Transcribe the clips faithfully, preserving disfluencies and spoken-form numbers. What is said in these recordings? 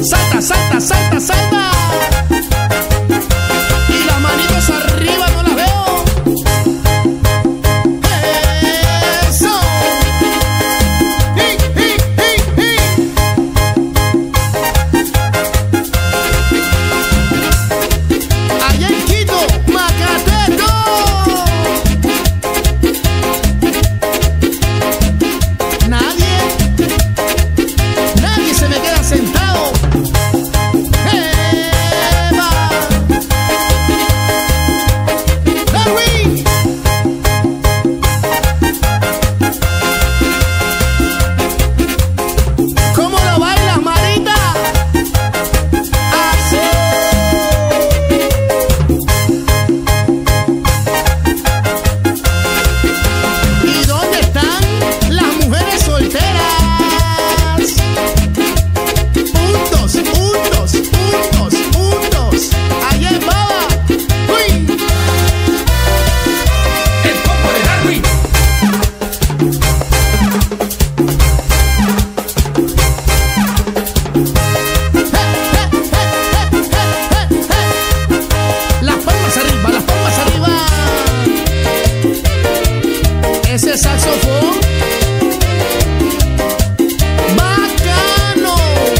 Salta, salta, salta, salta. Y las manitos arriba no las veo. Eso. Hi, hi, hi, hi. Allá en Quito, Macateto. Nadie, nadie se me queda sentado. ¡Eva! ¡Larry! ¿Cómo lo bailas, Marita? Así. ¿Y dónde están las mujeres solteras? Puntos, puntos, puntos, puntos. Allá en Baba. ¡Uy! El combo de Darwin. Las palmas arriba, las palmas arriba. Ese saxofón bacano.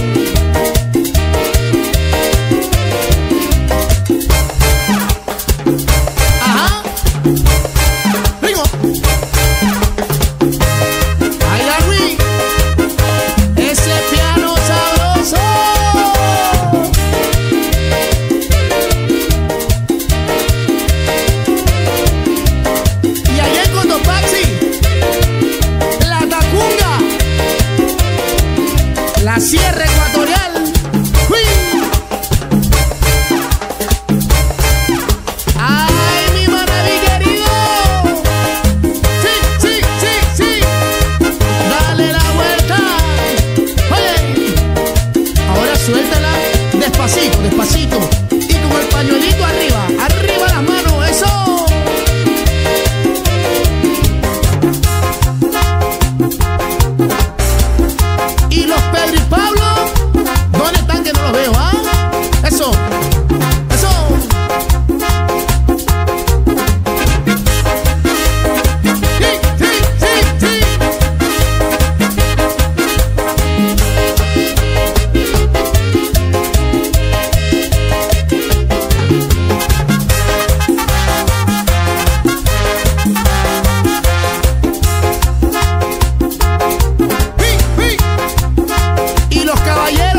Ajá. Ritmo. Ay, Larry. Ese piano sabroso. Y allá en Cotopaxi, la Tacunga, la Sierra Ecuatorial. ¡Uy! ¡Ay, mi manaví querido! ¡Sí, sí, sí, sí! ¡Dale la vuelta! ¡Oye! Ahora suéltala despacito, despacito. Y con el pañuelito arriba, arriba las manos, ¡eso! Y los Pedro y Pablo, ¿dónde están que no los veo, ah? Eso, eso. Sí, sí, sí, sí. Sí, sí. Y los caballeros.